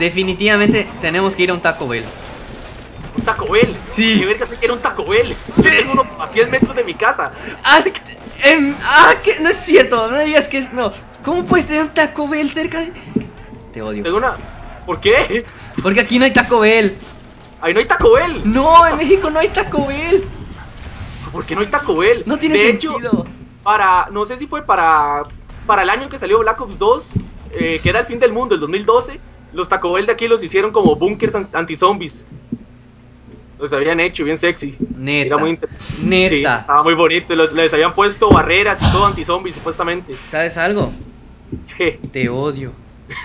definitivamente tenemos que ir a un Taco Bell. ¿Un Taco Bell? Sí. ¿Qué verga sé que era un Taco Bell? Yo tengo uno a 100 metros de mi casa. Que no es cierto, no digas que es... No, ¿cómo puedes tener un Taco Bell cerca de...? Te odio. Tengo una... ¿Por qué? Porque aquí no hay Taco Bell. Ahí no hay Taco Bell. No, en México no hay Taco Bell. ¿Por qué no hay Taco Bell? No tiene sentido. Hecho, no sé si fue para el año que salió Black Ops 2, que era el fin del mundo, el 2012, los Taco Bell de aquí los hicieron como bunkers anti-zombies. Los habían hecho bien sexy. Neta. Era muy neta. Sí, estaba muy bonito. Les habían puesto barreras y todo anti-zombies, supuestamente. ¿Sabes algo? ¿Qué? Te odio.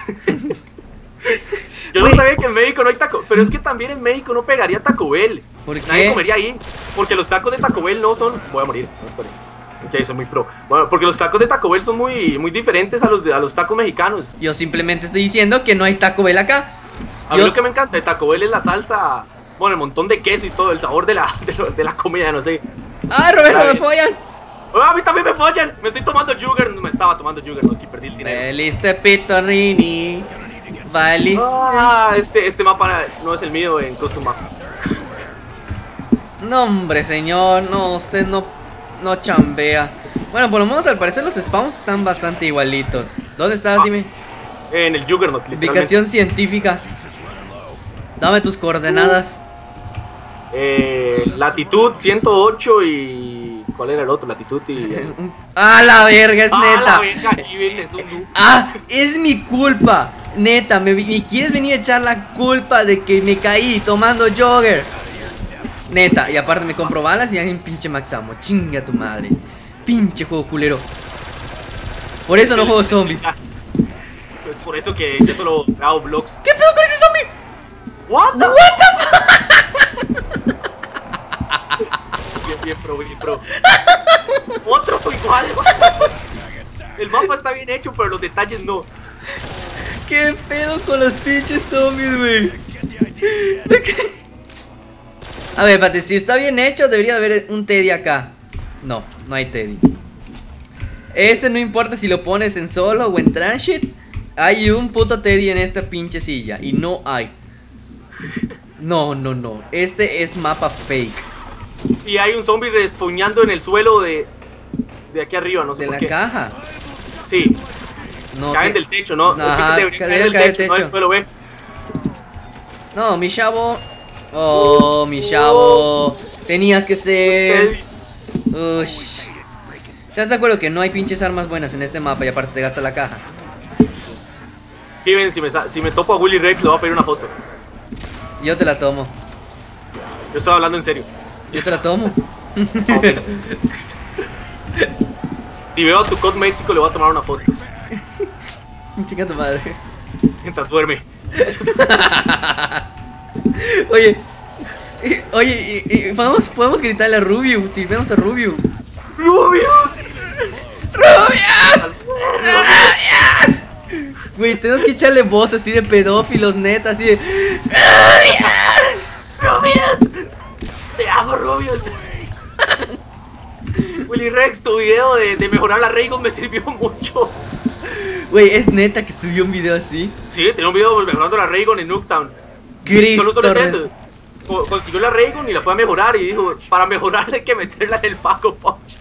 Yo no sabía que en México no hay Taco, pero es que también en México no pegaría Taco Bell. ¿Por qué? Nadie comería ahí, porque los tacos de Taco Bell no son... Voy a morir, no, espere. Ok, soy muy pro. Bueno, porque los tacos de Taco Bell son muy diferentes a los tacos mexicanos. Yo simplemente estoy diciendo que no hay Taco Bell acá. A mí lo que me encanta de Taco Bell es la salsa, bueno, el montón de queso y todo, el sabor de la comida, no sé. ¡Ay, Roberto, me follan! ¡Ah, a mí también me follan! Me estoy tomando Jugger, me estaba tomando Jugger, no, aquí perdí el dinero. Valiste Pitorini. Valiste. Este mapa no es el mío en Custom Map. No, hombre, señor, no, usted no chambea. Bueno, por lo menos al parecer los spawns están bastante igualitos. ¿Dónde estás? Dime. En el Juggernaut, literalmente. Ubicación científica. Dame tus coordenadas. Latitud 108 y... ¿Cuál era el otro? Latitud y... ¡Ah, la verga! Es ¡Ah, neta. la verga! Aquí vienes un noob. ¡Ah! Es mi culpa. Neta, me quieres venir a echar la culpa de que me caí tomando Jogger. Neta, y aparte me compro balas y hay un pinche Maxamo. Chinga tu madre. Pinche juego culero. Por eso no juego zombies. Pues por eso que yo solo hago vlogs. ¿Qué pedo con ese zombie? What the fuck? Bien pro. Otro igual. El mapa está bien hecho, pero los detalles no. ¿Qué pedo con los pinches zombies, güey? A ver, Pate, si está bien hecho, debería haber un Teddy acá. No, no hay Teddy. Este no importa si lo pones en solo o en transit. Hay un puto Teddy en esta pinche silla. Y no hay. No. Este es mapa fake. Y hay un zombie respuñando en el suelo de aquí arriba, no sé de por la qué. caja. Sí. No, Caen del techo, ¿no? Ajá, Deberían caer del techo, no del suelo, ve. No, mi chavo. Oh, mi chavo. Tenías que ser. Ush. ¿Estás de acuerdo que no hay pinches armas buenas en este mapa y aparte te gasta la caja? Steven, si me topo a Willy Rex, le voy a pedir una foto. Yo te la tomo. Yo estoy hablando en serio. Yo te la tomo. Si veo a tu COD México, le voy a tomar una foto. Chica tu madre. Mientras duerme. Oye, podemos gritarle a Rubius si vemos a Rubius. ¡Rubius! Güey, tenemos que echarle voz así de pedófilos, neta, así de... ¡Rubius! ¡Te amo, Rubius! Willy Rex, tu video de mejorar la Raygun me sirvió mucho. Güey, es neta que subió un video así. Sí, tenía un video mejorando la Raygun en Nuketown. Cristo. Solo es eso. Consiguió la Raygun y la fue a mejorar y dijo, para mejorar hay que meterla en el Paco Punch.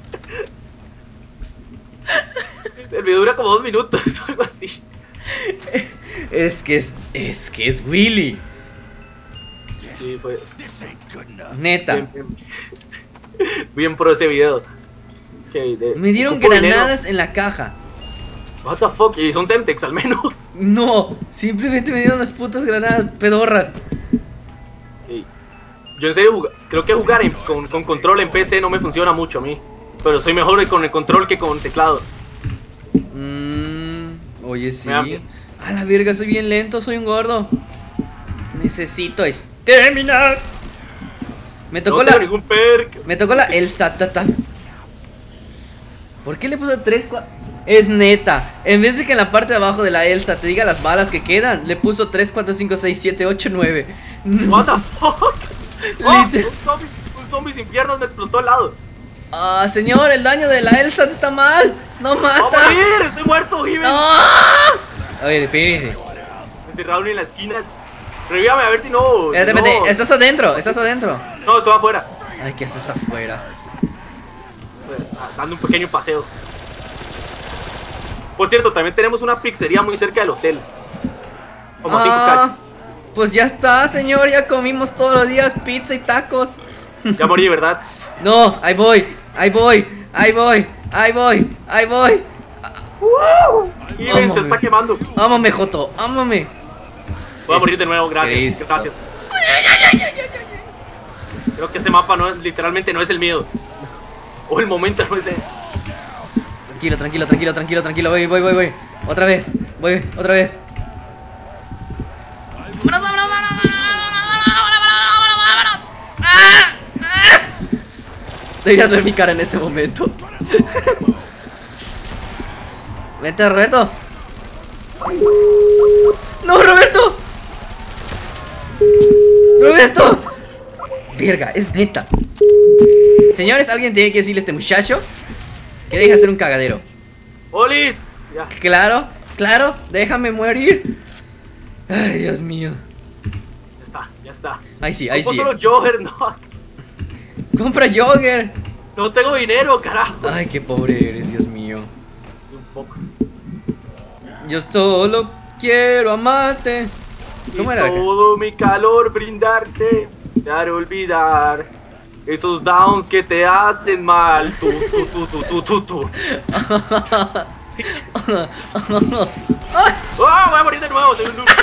El video dura como 2 minutos o algo así. Es que es Willy. Sí, fue. Neta. Bien pro ese video. Me dieron granadas en la caja. What the fuck, y son Semtex al menos. No, simplemente me dieron las putas granadas pedorras. Yo en serio creo que jugar con control en PC no me funciona mucho a mí. Pero soy mejor con el control que con teclado. Oye, sí. A la verga, soy bien lento, soy un gordo. Necesito terminar. Me tocó ningún perk. Me tocó el satata. ¿Por qué le puso 3, 4? Es neta. En vez de que en la parte de abajo de la Elsa te diga las balas que quedan, le puso 3, 4, 5, 6, 7, 8, 9. What the fuck? Un zombie sin piernas me explotó al lado. Ah, señor, el daño de la Elsa está mal. No mata. ¡Va a morir! ¡Estoy muerto, Jimen! ¡No! Oye, espérense. enterrado en las esquinas. Revívame a ver si no. Espérate, no. estás adentro, estás adentro. No, estoy afuera. Ay, ¿qué haces afuera? Dando un pequeño paseo. Por cierto, también tenemos una pizzería muy cerca del hotel. Como 5 calles. Pues ya está, señor, ya comimos todos los días pizza y tacos. Ya morí, ¿verdad? No, ahí voy, ahí voy, ahí voy, ahí voy, ahí voy. Even se está quemando. Ámame, Joto, ámame. Voy a morir de nuevo, gracias. Cristo. Gracias. Creo que este mapa literalmente no es el mío. O el momento no es el. Tranquilo, tranquilo, tranquilo, tranquilo, tranquilo. Voy. Otra vez, voy, otra vez. ¡Vámonos! Deberías ver mi cara en este momento. Vente, Roberto. ¡No, Roberto! ¡Roberto! Verga, es neta. Señores, alguien tiene que decirle a este muchacho que deje de hacer un cagadero. ¡Olis! Ya. Claro, déjame morir. Ay, Dios mío. Ya está. Ahí sí. Solo Jogger, no. Compra Jogger. No tengo dinero, carajo. Ay, qué pobre eres, Dios mío. Un poco. Yo solo quiero amarte. ¿Cómo era acá? Todo mi calor brindarte, te haré olvidar esos downs que te hacen mal. Tú. Voy a morir de nuevo, soy un noob.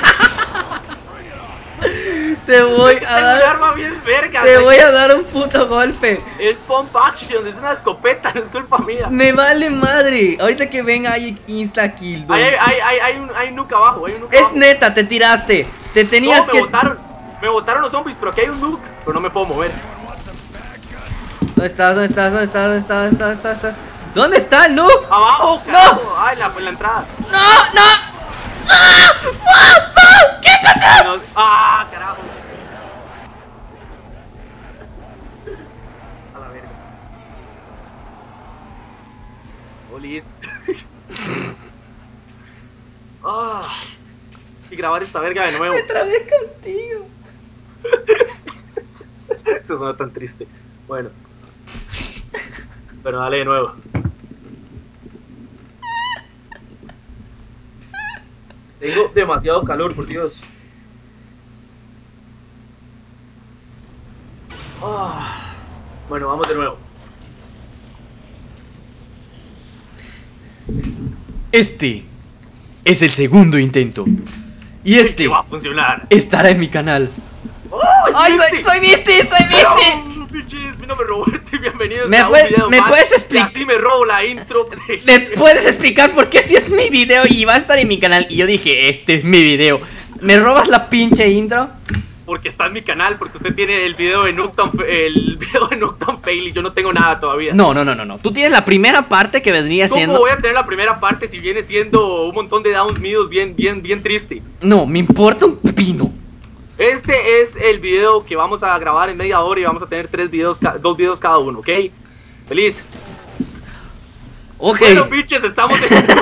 Te voy a Tengo un dar. arma bien verga. Te voy a dar un puto golpe. Es pump action, es una escopeta, no es culpa mía. Me vale madre. Ahorita que venga hay insta kill. Hay un nuke abajo, Es neta, te tiraste. Te tenías que. Me botaron los zombies, pero aquí hay un nuke. Pero no me puedo mover. ¿Dónde estás? ¿Dónde está el nuke? ¡Abajo, carajo! ¡Ay, en la entrada! ¡No! ¿Qué pasó? ¡Ah, carajo! A la verga. Olis. Y grabar esta verga de nuevo. Me trabé contigo. Eso suena tan triste. Bueno. Pero dale de nuevo. Tengo demasiado calor, por Dios. Bueno, vamos de nuevo. Este es el segundo intento. Y este va a funcionar. estará en mi canal. ¡Ay, soy Misty! No, bitches, mi nombre es Roberto y bienvenidos a un video ¿Me más. puedes explicar? Y así me robo la intro. ¿Me puedes explicar por qué si es mi video y va a estar en mi canal? Y yo dije, este es mi video. ¿Me robas la pinche intro? Porque está en mi canal, porque usted tiene el video de Nuketown Fail y yo no tengo nada todavía. No. Tú tienes la primera parte que vendría siendo. ¿Cómo voy a tener la primera parte si viene siendo un montón de downs míos bien triste? No, me importa un pepino. Este es el video que vamos a grabar en media hora y vamos a tener 2 videos cada uno, ¿ok? Feliz. Ok. Bueno, bitches, estamos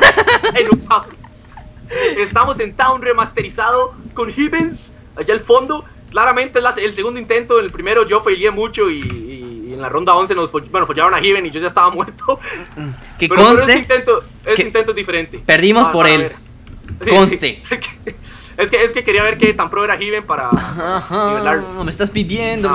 estamos en Town remasterizado con Hibbins allá al fondo. Claramente es el segundo intento. En el primero yo failé mucho y en la ronda 11 nos follaron a Hibben y yo ya estaba muerto. Que pero conste. este intento es diferente. Perdimos por él. Sí, conste. Sí. Es que quería ver qué tan pro era Hibben para nivelarlo. No me estás midiendo.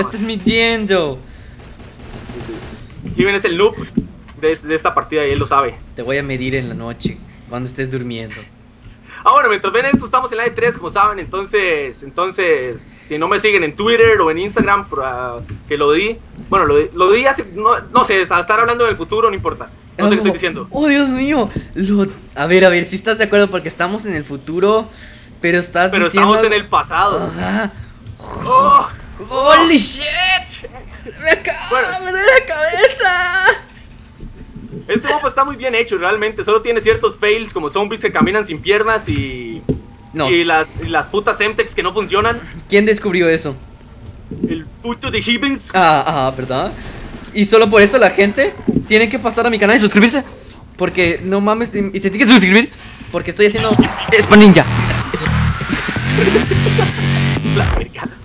Hibben es el noob de esta partida y él lo sabe. Te voy a medir en la noche, cuando estés durmiendo. Bueno, mientras ven esto estamos en la E3, como saben. Entonces si no me siguen en Twitter o en Instagram, que lo di. Bueno, lo di hace, no sé, estar hablando del futuro, no importa. No sé qué estoy diciendo. Oh, Dios mío. A ver, si estás de acuerdo, porque estamos en el futuro, pero diciendo... estamos en el pasado. Ajá. Oh, ¡Holy shit! ¡Me acaba de doler la cabeza! Este mapa está muy bien hecho, realmente. Solo tiene ciertos fails, como zombies que caminan sin piernas y las putas Semtex que no funcionan. ¿Quién descubrió eso? El puto de Hibbins. ¿Verdad? Y solo por eso la gente tiene que pasar a mi canal y suscribirse. Porque no mames, y se tiene que suscribir. Porque estoy haciendo Spam Ninja. La verga.